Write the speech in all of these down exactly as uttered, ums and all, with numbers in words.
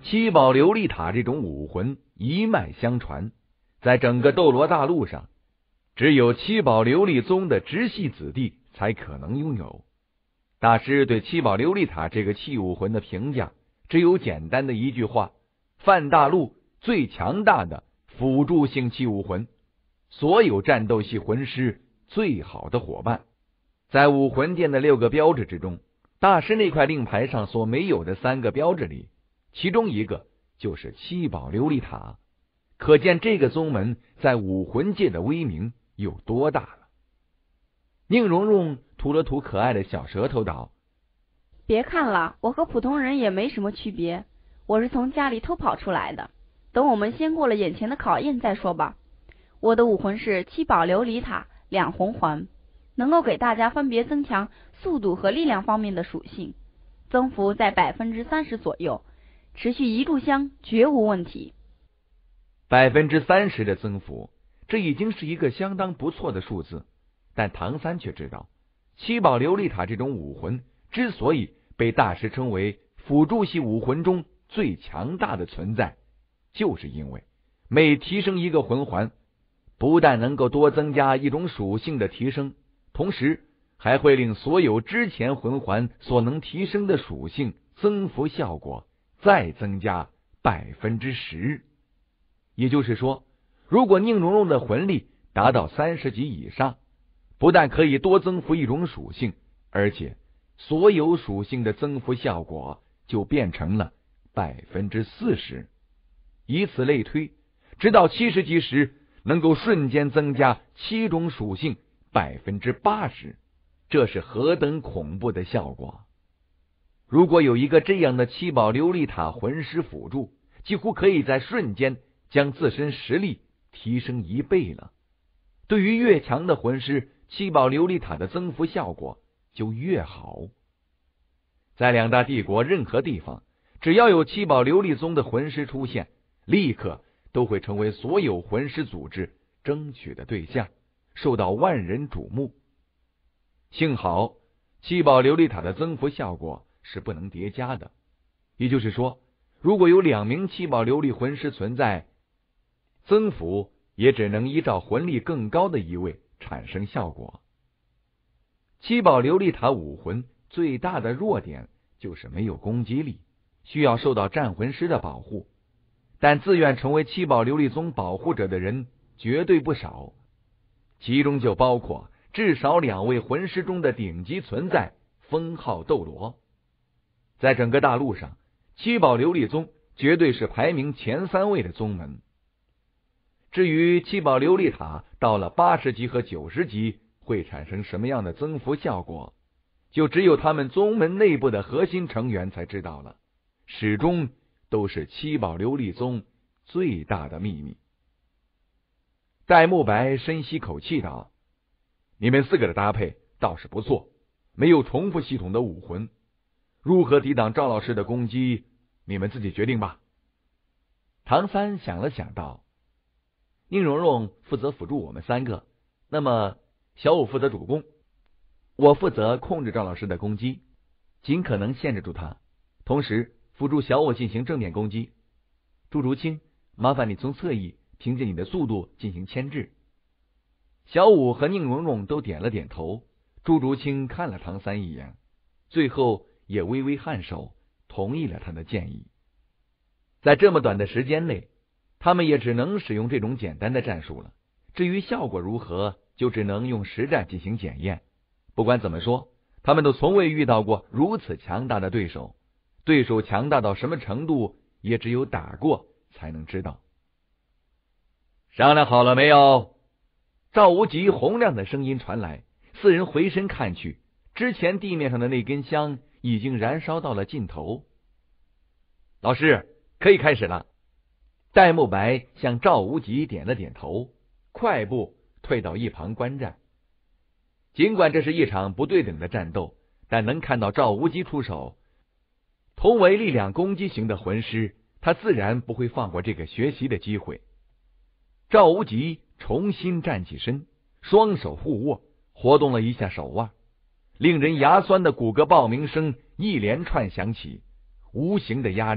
七宝琉璃塔这种武魂一脉相传，在整个斗罗大陆上，只有七宝琉璃宗的直系子弟才可能拥有。大师对七宝琉璃塔这个器武魂的评价，只有简单的一句话：泛大陆最强大的辅助性器武魂，所有战斗系魂师最好的伙伴。在武魂殿的六个标志之中，大师那块令牌上所没有的三个标志里，其中一个就是七宝琉璃塔，可见这个宗门在武魂界的威名有多大了。宁荣荣吐了吐可爱的小舌头道： 别看了，我和普通人也没什么区别，我是从家里偷跑出来的，等我们先过了眼前的考验再说吧。我的武魂是七宝琉璃塔两红环，能够给大家分别增强速度和力量方面的属性，增幅在百分之三十左右，持续一炷香绝无问题。 百分之三十的增幅，这已经是一个相当不错的数字。但唐三却知道，七宝琉璃塔这种武魂之所以被大师称为辅助系武魂中最强大的存在，就是因为每提升一个魂环，不但能够多增加一种属性的提升，同时还会令所有之前魂环所能提升的属性增幅效果再增加百分之十。也就是说，如果宁荣荣的魂力达到三十级以上，不但可以多增幅一种属性，而且所有属性的增幅效果就变成了百分之四十。以此类推，直到七十级时，能够瞬间增加七种属性百分之八十，这是何等恐怖的效果！如果有一个这样的七宝琉璃塔魂师辅助，几乎可以在瞬间将自身实力提升一倍了。对于越强的魂师，七宝琉璃塔的增幅效果就越好。在两大帝国任何地方，只要有七宝琉璃宗的魂师出现，立刻都会成为所有魂师组织争取的对象，受到万人瞩目。幸好七宝琉璃塔的增幅效果是不能叠加的，也就是说，如果有两名七宝琉璃魂师存在，增幅也只能依照魂力更高的一位产生效果。七宝琉璃塔武魂最大的弱点就是没有攻击力，需要受到战魂师的保护。但自愿成为七宝琉璃宗保护者的人绝对不少，其中就包括至少两位魂师中的顶级存在封号斗罗。在整个大陆上，七宝琉璃宗绝对是排名前三位的宗门。至于七宝琉璃塔到了八十级和九十级会产生什么样的增幅效果，就只有他们宗门内部的核心成员才知道了，始终都是七宝琉璃宗最大的秘密。戴沐白深吸口气道：你们四个的搭配倒是不错，没有重复系统的武魂，如何抵挡赵老师的攻击，你们自己决定吧。唐三想了想道：宁荣荣负责辅助我们三个，那么小五负责主攻，我负责控制赵老师的攻击，尽可能限制住他，同时辅助小五进行正面攻击。朱竹清，麻烦你从侧翼凭借你的速度进行牵制。小五和宁荣荣都点了点头，朱竹清看了唐三一眼，最后也微微颔首，同意了他的建议。在这么短的时间内，他们也只能使用这种简单的战术了，至于效果如何，就只能用实战进行检验。不管怎么说，他们都从未遇到过如此强大的对手，对手强大到什么程度，也只有打过才能知道。商量好了没有？赵无极洪亮的声音传来，四人回身看去，之前地面上的那根香已经燃烧到了尽头。老师，可以开始了。戴沐白向赵无极点了点头，快步退到一旁观战。尽管这是一场不对等的战斗，但能看到赵无极出手，同为力量攻击型的魂师，他自然不会放过这个学习的机会。赵无极重新站起身，双手互握，活动了一下手腕，令人牙酸的骨骼爆鸣声一连串响起，无形的压力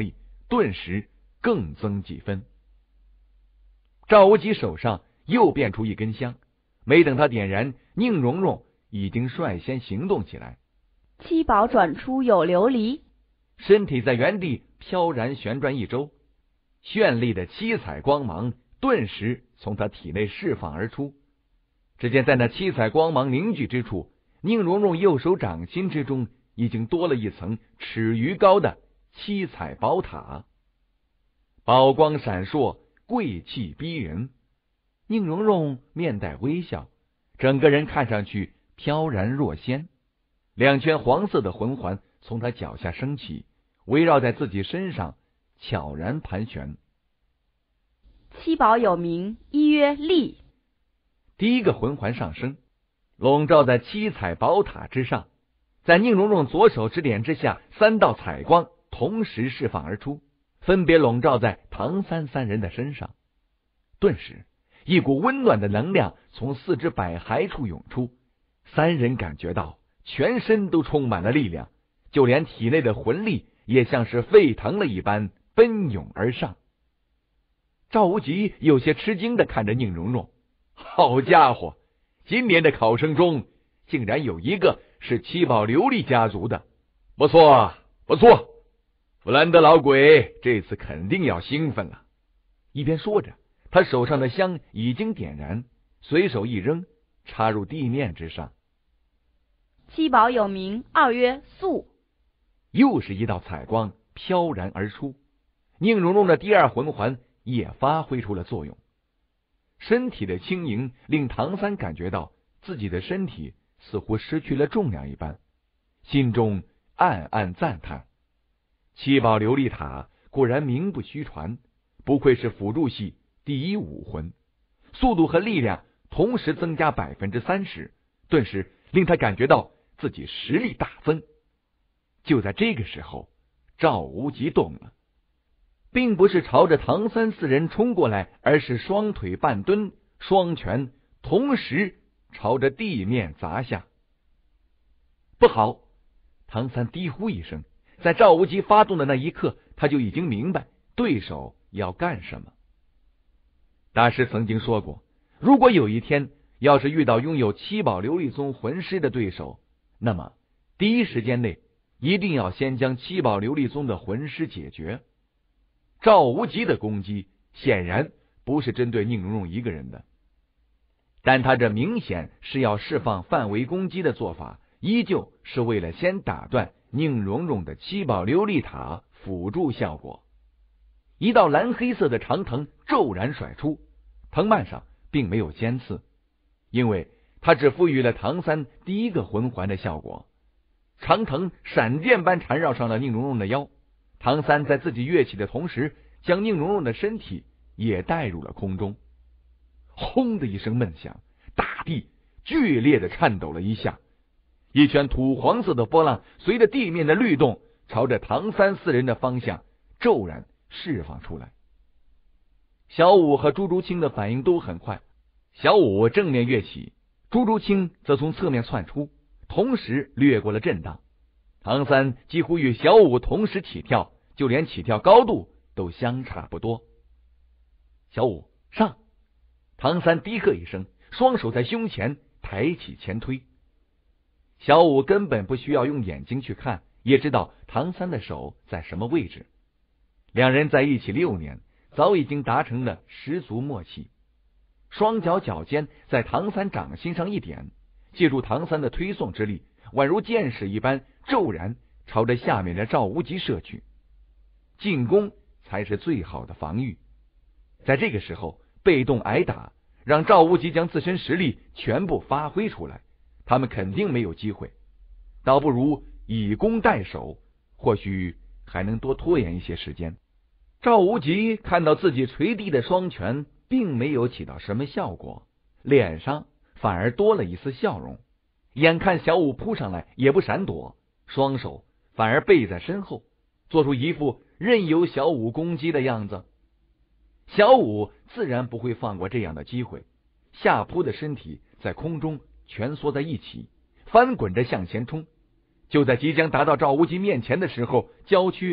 顿时更增几分。赵无极手上又变出一根香，没等他点燃，宁荣荣已经率先行动起来。 七宝转出有琉璃， 身体在原地飘然旋转一周，绚丽的七彩光芒顿时从他体内释放而出。只见在那七彩光芒凝聚之处，宁荣荣右手掌心之中已经多了一层尺余高的七彩宝塔，宝光闪烁，贵气逼人。宁荣荣面带微笑，整个人看上去飘然若仙。两圈黄色的魂环从他脚下升起，围绕在自己身上悄然盘旋。 七宝有名，一曰力。 第一个魂环上升，笼罩在七彩宝塔之上，在宁荣荣左手指点之下，三道彩光同时释放而出，分别笼罩在唐三三人的身上。顿时一股温暖的能量从四肢百骸处涌出，三人感觉到全身都充满了力量，就连体内的魂力也像是沸腾了一般奔涌而上。赵无极有些吃惊地看着宁荣荣，好家伙，今年的考生中竟然有一个是七宝琉璃家族的，不错不错，弗兰德老鬼这次肯定要兴奋了。一边说着，他手上的香已经点燃，随手一扔，插入地面之上。 七宝有名，二曰素。 又是一道彩光飘然而出，宁荣荣的第二魂环也发挥出了作用。身体的轻盈令唐三感觉到自己的身体似乎失去了重量一般，心中暗暗赞叹：七宝琉璃塔果然名不虚传，不愧是辅助系第一武魂，速度和力量同时增加百分之三十，顿时令他感觉到自己实力大增。就在这个时候，赵无极动了，并不是朝着唐三四人冲过来，而是双腿半蹲，双拳同时朝着地面砸下。不好！唐三低呼一声，在赵无极发动的那一刻，他就已经明白对手要干什么。大师曾经说过，如果有一天要是遇到拥有七宝琉璃宗魂师的对手，那么第一时间内一定要先将七宝琉璃宗的魂师解决。赵无极的攻击显然不是针对宁荣荣一个人的，但他这明显是要释放范围攻击的做法，依旧是为了先打断宁荣荣的七宝琉璃塔辅助效果。一道蓝黑色的长藤骤然甩出，藤蔓上并没有尖刺，因为它只赋予了唐三第一个魂环的效果。长藤闪电般缠绕上了宁荣荣的腰，唐三在自己跃起的同时，将宁荣荣的身体也带入了空中。轰的一声闷响，大地剧烈的颤抖了一下，一圈土黄色的波浪随着地面的律动，朝着唐三四人的方向骤然释放出来。小五和朱竹清的反应都很快，小五正面跃起，朱竹清则从侧面窜出，同时掠过了震荡。唐三几乎与小五同时起跳，就连起跳高度都相差不多。小五上！唐三低喝一声，双手在胸前抬起前推。小五根本不需要用眼睛去看，也知道唐三的手在什么位置。两人在一起六年，早已经达成了十足默契。双脚脚尖在唐三掌心上一点，借助唐三的推送之力，宛如箭矢一般骤然朝着下面的赵无极射去。进攻才是最好的防御，在这个时候被动挨打，让赵无极将自身实力全部发挥出来，他们肯定没有机会，倒不如以攻代守，或许还能多拖延一些时间。赵无极看到自己垂地的双拳并没有起到什么效果，脸上反而多了一丝笑容，眼看小五扑上来也不闪躲，双手反而背在身后，做出一副任由小五攻击的样子。小五自然不会放过这样的机会，下扑的身体在空中蜷缩在一起，翻滚着向前冲。就在即将达到赵无极面前的时候，娇躯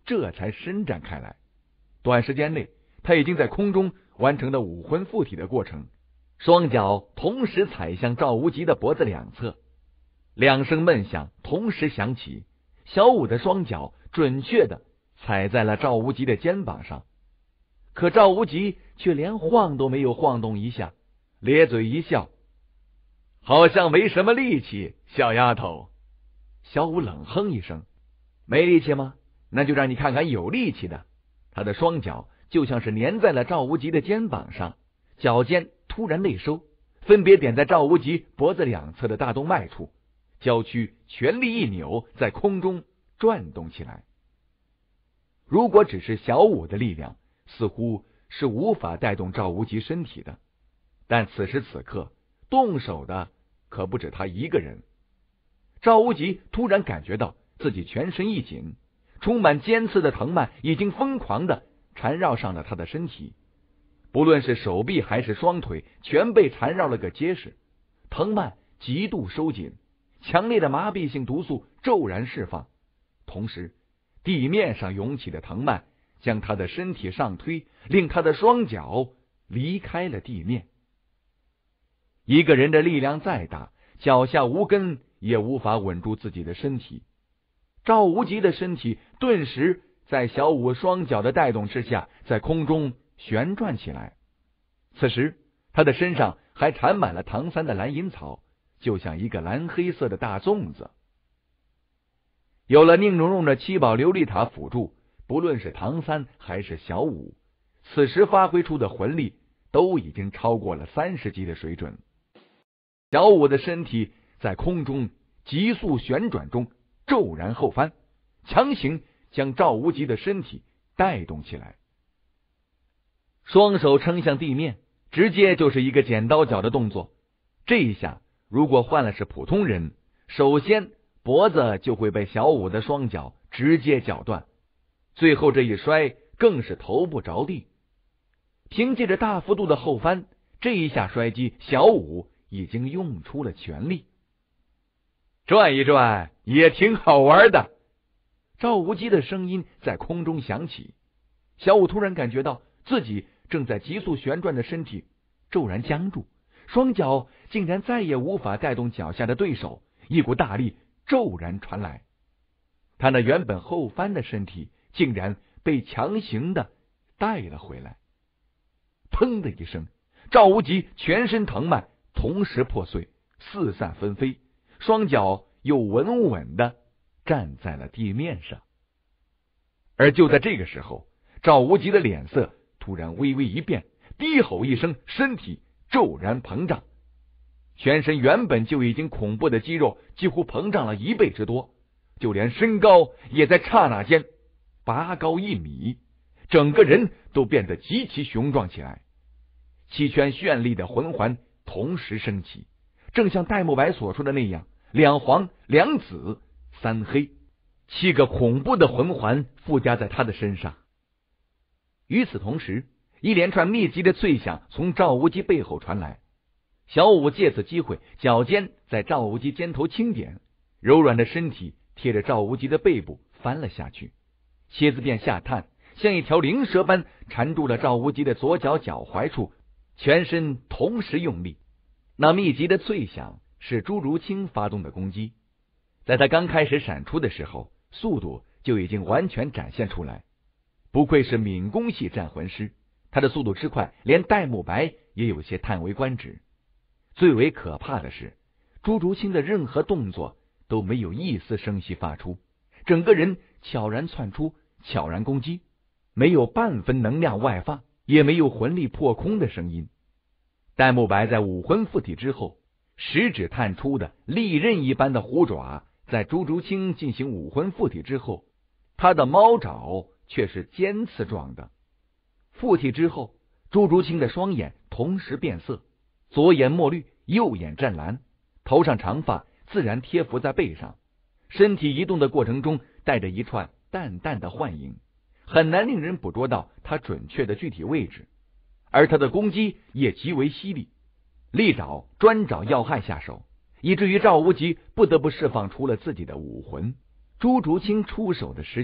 这才伸展开来。短时间内，他已经在空中完成了武魂附体的过程，双脚同时踩向赵无极的脖子两侧，两声闷响同时响起，小五的双脚准确的踩在了赵无极的肩膀上，可赵无极却连晃都没有晃动一下，咧嘴一笑，好像没什么力气，小丫头。小五冷哼一声，没力气吗？那就让你看看有力气的。他的双脚就像是粘在了赵无极的肩膀上，脚尖突然内收，分别点在赵无极脖子两侧的大动脉处，娇躯全力一扭，在空中转动起来。如果只是小五的力量，似乎是无法带动赵无极身体的，但此时此刻动手的可不止他一个人。赵无极突然感觉到自己全身一紧，充满尖刺的藤蔓已经疯狂的缠绕上了他的身体，不论是手臂还是双腿，全被缠绕了个结实，藤蔓极度收紧，强烈的麻痹性毒素骤然释放，同时地面上涌起的藤蔓将他的身体上推，令他的双脚离开了地面。一个人的力量再大，脚下无根也无法稳住自己的身体。赵无极的身体顿时在小五双脚的带动之下，在空中旋转起来。此时他的身上还缠满了唐三的蓝银草，就像一个蓝黑色的大粽子。有了宁荣荣的七宝琉璃塔辅助，不论是唐三还是小五，此时发挥出的魂力都已经超过了三十级的水准。小五的身体在空中急速旋转中骤然后翻，强行将赵无极的身体带动起来，双手撑向地面，直接就是一个剪刀脚的动作。这一下如果换了是普通人，首先脖子就会被小五的双脚直接绞断，最后这一摔更是头不着地。凭借着大幅度的后翻，这一下摔击，小五已经用出了全力。转一转也挺好玩的。赵无极的声音在空中响起，小五突然感觉到自己正在急速旋转的身体骤然僵住，双脚竟然再也无法带动脚下的对手，一股大力骤然传来，他那原本后翻的身体竟然被强行的带了回来。砰的一声，赵无极全身藤蔓同时破碎，四散纷飞，双脚又稳稳的站在了地面上。而就在这个时候，赵无极的脸色突然微微一变，低吼一声，身体骤然膨胀，全身原本就已经恐怖的肌肉几乎膨胀了一倍之多，就连身高也在刹那间拔高一米，整个人都变得极其雄壮起来。七圈绚丽的魂环同时升起，正像戴沐白所说的那样，两黄两紫三黑，七个恐怖的魂环附加在他的身上。与此同时，一连串密集的脆响从赵无极背后传来，小五借此机会脚尖在赵无极肩头轻点，柔软的身体贴着赵无极的背部翻了下去，蝎子便下探，像一条灵蛇般缠住了赵无极的左脚脚踝处，全身同时用力。那密集的脆响是朱如清发动的攻击，在他刚开始闪出的时候，速度就已经完全展现出来。不愧是敏攻系战魂师，他的速度之快，连戴沐白也有些叹为观止。最为可怕的是，朱如清的任何动作都没有一丝声息发出，整个人悄然窜出，悄然攻击，没有半分能量外放，也没有魂力破空的声音。戴沐白在武魂附体之后，食指探出的利刃一般的虎爪，在朱竹清进行武魂附体之后，他的猫爪却是尖刺状的。附体之后，朱竹清的双眼同时变色，左眼墨绿，右眼湛蓝，头上长发自然贴伏在背上，身体移动的过程中带着一串淡淡的幻影，很难令人捕捉到他准确的具体位置。而他的攻击也极为犀利，利爪专找要害下手，以至于赵无极不得不释放出了自己的武魂。朱竹清出手的时机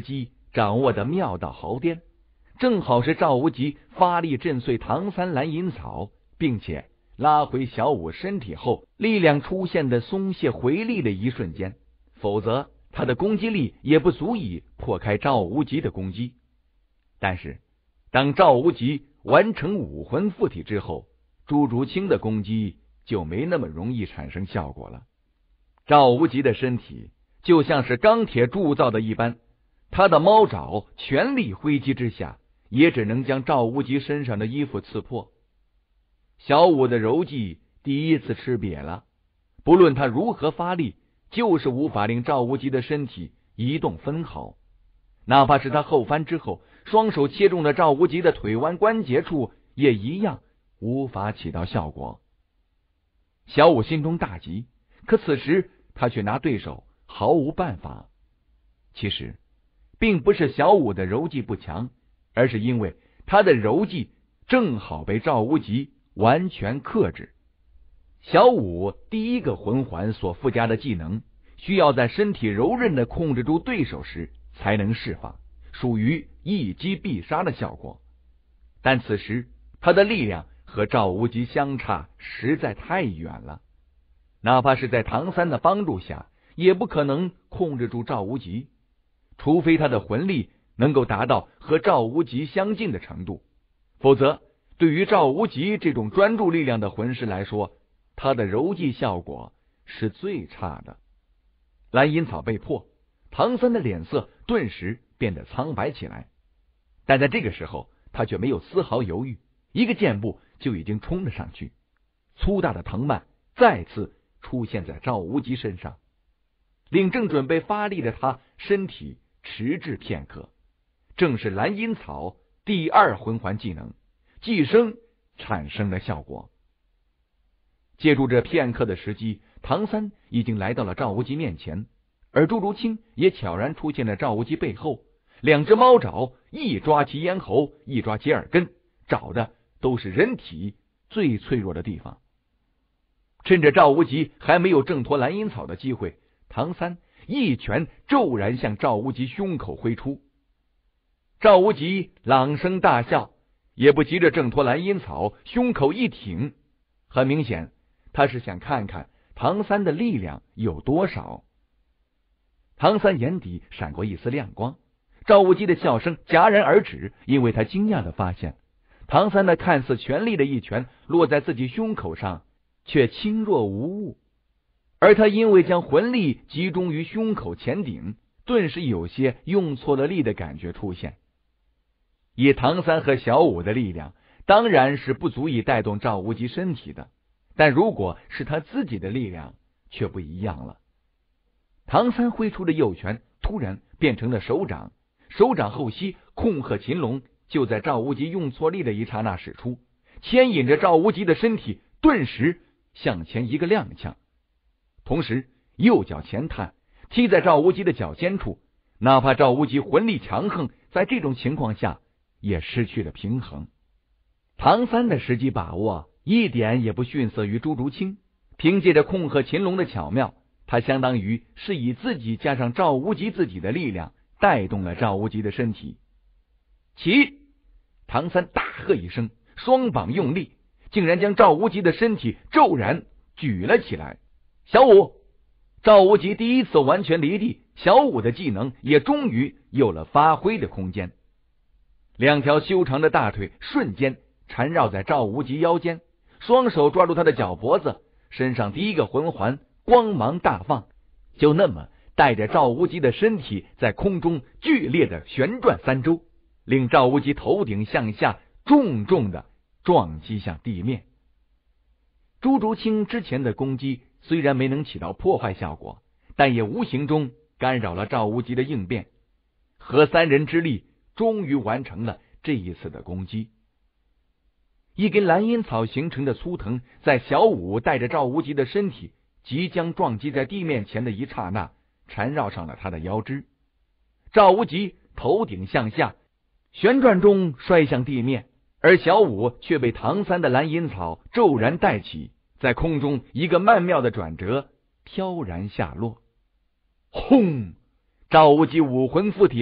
掌握的妙到毫巅，正好是赵无极发力震碎唐三蓝银草，并且拉回小五身体后力量出现的松懈回力的一瞬间，否则他的攻击力也不足以破开赵无极的攻击。但是当赵无极完成武魂附体之后，朱竹清的攻击就没那么容易产生效果了。赵无极的身体就像是钢铁铸造的一般，他的猫爪全力挥击之下，也只能将赵无极身上的衣服刺破。小五的柔技第一次吃瘪了，不论他如何发力，就是无法令赵无极的身体移动分毫。哪怕是他后翻之后，双手切中了赵无极的腿弯关节处，也一样无法起到效果。小五心中大急，可此时他却拿对手毫无办法。其实并不是小五的柔技不强，而是因为他的柔技正好被赵无极完全克制。小五第一个魂环所附加的技能，需要在身体柔韧的控制住对手时才能释放，属于一击必杀的效果。但此时他的力量和赵无极相差实在太远了，哪怕是在唐三的帮助下，也不可能控制住赵无极，除非他的魂力能够达到和赵无极相近的程度，否则对于赵无极这种专注力量的魂师来说，他的柔技效果是最差的。蓝银草被破，唐三的脸色顿时变得苍白起来，但在这个时候他却没有丝毫犹豫，一个箭步就已经冲了上去。粗大的藤蔓再次出现在赵无极身上，令正准备发力的他身体迟滞片刻。正是蓝银草第二魂环技能寄生产生了效果。借助这片刻的时机，唐三已经来到了赵无极面前，而朱竹清也悄然出现在赵无极背后，两只猫爪一抓其咽喉，一抓其耳根，找的都是人体最脆弱的地方。趁着赵无极还没有挣脱蓝银草的机会，唐三一拳骤然向赵无极胸口挥出。赵无极朗声大笑，也不急着挣脱蓝银草，胸口一挺，很明显他是想看看唐三的力量有多少。唐三眼底闪过一丝亮光，赵无极的笑声戛然而止，因为他惊讶地发现，唐三那看似全力的一拳落在自己胸口上，却轻若无物，而他因为将魂力集中于胸口前顶，顿时有些用错了力的感觉出现。以唐三和小五的力量，当然是不足以带动赵无极身体的，但如果是他自己的力量，却不一样了。唐三挥出的右拳突然变成了手掌，手掌后吸控鹤擒龙就在赵无极用错力的一刹那使出，牵引着赵无极的身体顿时向前一个踉跄，同时右脚前探踢在赵无极的脚尖处，哪怕赵无极魂力强横，在这种情况下也失去了平衡。唐三的时机把握一点也不逊色于朱竹清，凭借着控鹤擒龙的巧妙，他相当于是以自己加上赵无极自己的力量带动了赵无极的身体。起！唐三大喝一声，双膀用力，竟然将赵无极的身体骤然举了起来。小五！赵无极第一次完全离地，小五的技能也终于有了发挥的空间。两条修长的大腿瞬间缠绕在赵无极腰间，双手抓住他的脚脖子，身上第一个魂环光芒大放，就那么带着赵无极的身体在空中剧烈的旋转三周，令赵无极头顶向下重重的撞击向地面。朱竹清之前的攻击虽然没能起到破坏效果，但也无形中干扰了赵无极的应变，合三人之力终于完成了这一次的攻击。一根蓝烟草形成的粗藤在小五带着赵无极的身体即将撞击在地面前的一刹那，缠绕上了他的腰肢。赵无极头顶向下旋转中摔向地面，而小五却被唐三的蓝银草骤然带起，在空中一个曼妙的转折，飘然下落。轰！赵无极武魂附体后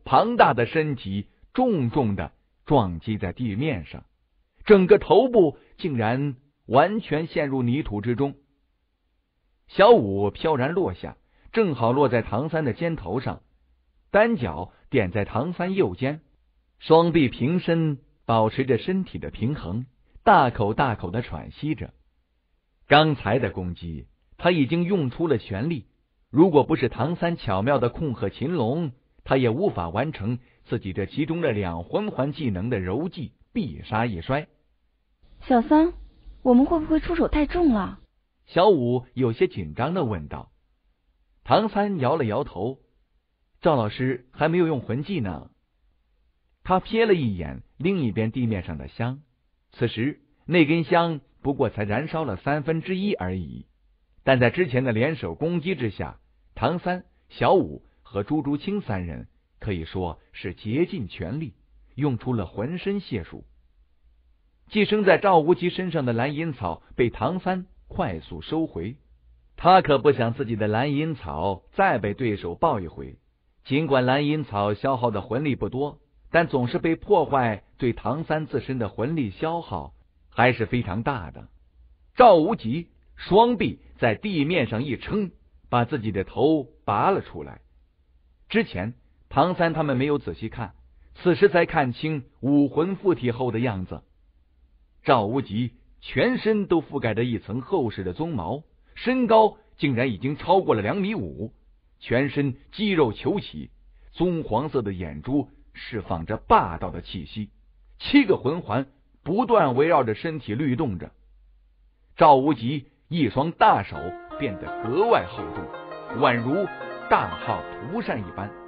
庞大的身体重重的撞击在地面上，整个头部竟然完全陷入泥土之中。小五飘然落下，正好落在唐三的肩头上，单脚点在唐三右肩，双臂平伸，保持着身体的平衡，大口大口的喘息着。刚才的攻击他已经用出了全力，如果不是唐三巧妙的控鹤擒龙，他也无法完成自己这其中的两魂环技能的柔技必杀一摔。 小三，我们会不会出手太重了？ 小五有些紧张的问道。唐三摇了摇头，赵老师还没有用魂技呢。他瞥了一眼另一边地面上的香，此时那根香不过才燃烧了三分之一而已，但在之前的联手攻击之下，唐三、小五和朱竹清三人可以说是竭尽全力，用出了浑身解数。寄生在赵无极身上的蓝银草被唐三快速收回，他可不想自己的蓝银草再被对手抱一回。尽管蓝银草消耗的魂力不多，但总是被破坏，对唐三自身的魂力消耗还是非常大的。赵无极双臂在地面上一撑，把自己的头拔了出来。之前唐三他们没有仔细看，此时才看清武魂附体后的样子。赵无极全身都覆盖着一层厚实的鬃毛，身高竟然已经超过了两米五，全身肌肉虬起，棕黄色的眼珠释放着霸道的气息，七个魂环不断围绕着身体律动着。赵无极一双大手变得格外厚重，宛如大号蒲扇一般。